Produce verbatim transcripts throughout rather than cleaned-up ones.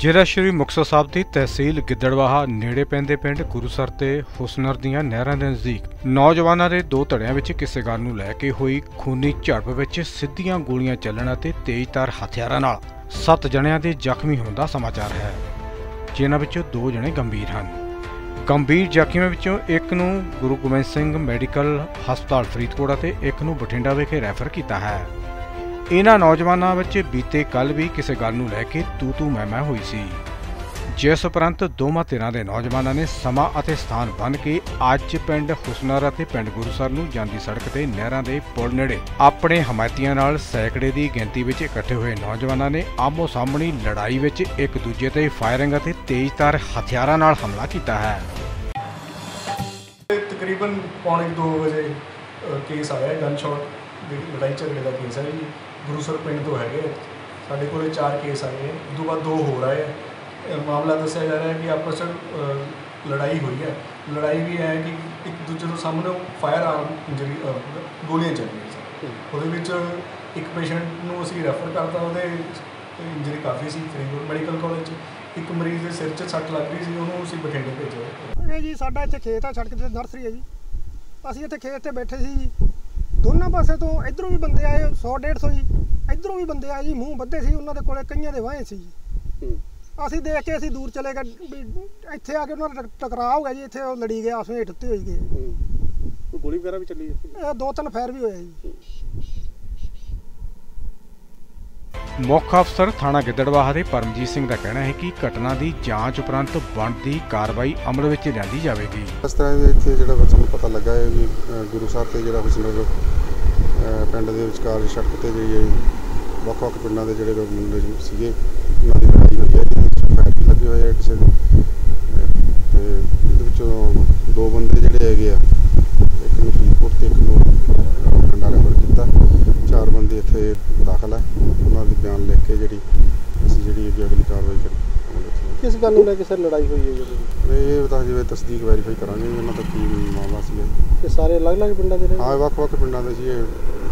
ਜ਼ਿਲ੍ਹਾ ਸ਼੍ਰੀ ਮੁਕਤਸਰ ਸਾਹਿਬ ਦੀ ਤਹਿਸੀਲ ਗਿੱਦੜਵਾਹਾ ਨੇੜੇ ਪੈਂਦੇ ਪਿੰਡ ਗੁਰੂਸਰ ਤੇ ਹੁਸਨਰ ਦੀਆਂ ਨਹਿਰਾਂ ਦੇ ਨਜ਼ਦੀਕ ਨੌਜਵਾਨਾਂ ਦੇ ਦੋ ਧੜਿਆਂ ਵਿੱਚ ਕਿਸੇ ਗੱਲ ਨੂੰ ਲੈ ਕੇ ਹੋਈ ਖੂਨੀ ਝੜਪ ਵਿੱਚ ਸਿੱਧੀਆਂ ਗੋਲੀਆਂ ਚੱਲਣ ਅਤੇ ਤੇਜ਼ਧਾਰ ਹਥਿਆਰਾਂ ਨਾਲ ਸੱਤ ਜਣਿਆਂ ਦੇ ਜ਼ਖਮੀ ਹੋਣ ਦਾ ਸਮਾਚਾਰ ਹੈ, ਜਿਨ੍ਹਾਂ ਵਿੱਚੋਂ ਦੋ ਜਣੇ ਗੰਭੀਰ ਹਨ। ਗੰਭੀਰ ਜ਼ਖਮੀਆਂ ਵਿੱਚੋਂ ਇੱਕ ਨੂੰ ਗੁਰੂ ਗੋਬਿੰਦ ਸਿੰਘ ਮੈਡੀਕਲ ਹਸਪਤਾਲ ਫਰੀਦਕੋਟ ਅਤੇ ਇੱਕ ਨੂੰ ਬਠਿੰਡਾ ਵਿਖੇ ਰੈਫਰ ਕੀਤਾ ਹੈ। इन्हां नौजवानों विच बीते कल भी किसी गल नूं लैके तू तू मैं मैं हुई सी, जिस उपरंत दोवां धिरां दे नौजवानों ने समा अते स्थान बन के अज पिंड हुसनर अते पिंड गुरुसर नूं जांदी सड़क ते नहरां दे पुल नेड़े अपने हमायतियां नाल सैकड़े दी गिनती विच इकट्ठे हुए नौजवानों ने आमो सामणी लड़ाई विच एक दूजे ते फायरिंग अते तेजधार हथियारां नाल हमला कीता है। तकरीबन पौने दो बजे केस आया गन शॉट लड़ाई झगड़े का केस है जी। गुरुसर पिंड तो है साढ़े को चार केस आए हैं, उस बाद दो हो रहे हैं। मामला दसिया जा रहा है कि आपस में लड़ाई हुई है। लड़ाई भी है कि एक दूसरे के सामने फायर आर्म इंजरी गोलियां चल रही एक पेशेंट को असी रैफर करता, वो इंजरी काफ़ी सी फरीदकोट मैडिकल कॉलेज। एक मरीज़ के सिर च सट लग रही सी, उन्होंने असी बठिंडे भेजा जी। साडा इत्थे खेत है, सड़क ते नर्सरी है जी। असी इत्थे खेत ते बैठे सी जी, दोनों पासे तो इधरों भी बंदे आए सौ डेढ़ सौ जी, इधरों भी बंदे आए जी। मूँह बद्धे सी, उन्होंने कोले कईयां दे वाहे सी जी। असी देख के असी दूर चले गए, इत्थे आके उन्होंने टकराव हो गया जी। इत्थे लड़ी गए, आपस में हेठ उत्ते होई गए। गोली वगैरह भी चली है, दो तीन फायर भी होया जी। मुख अफसर थाणा गिੱਦੜਵਾਹਾ ਦੇ परमजीत सिंह का कहना है कि घटना की जांच उपरंत बनती कार्रवाई अमल में लियांदी जाएगी। इस तरह इत्थे जिहड़ा सानूं पता लगा है भी गुरु साहब ते जिहड़ा हुसनर पिंड दे विचकार सड़क ते जी ਵੱਖ-ਵੱਖ पिंडां दे जिहड़े मुंडे सीगे उन्हां दी लड़ाई होई है, जिहदे फायर भी लगे होए किसी दे ते इहदे विचों दो बंदे जिहड़े हैगे आ, एक नूं फरीदकोट ते एक नूं बठिंडा रैफर कीता। चार बंदे इत्थे दाखल है, उन्होंने भी बयान लिख के जी असी जी अगली कार्रवाई करें। किस गल नूं लैके सर लड़ाई हुई है जी? ये बता जिवें तस्दीक वैरीफाई करांगे इन्हां दा की मामला सी। ये सारे अलग अलग पिंडां दे ने? हाँ, वक्-वक् पिंडां दे जी।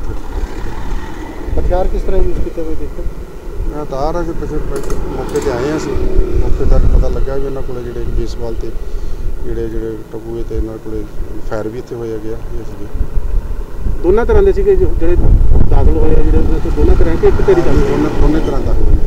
हथियार किस तरह यूज किए हुए देखे? मैं तार है कि मौके पर आए असी, मौके तक पता लगा भी इन्होंने को जो बेसबॉल से जोड़े जो टकूए तो इन्होंने को फायर भी इतने होया गया। दोनों तरह के जो दाखिल होए, दोनों तरह के एक तेरी दाखिल दोनों तरह दाखिल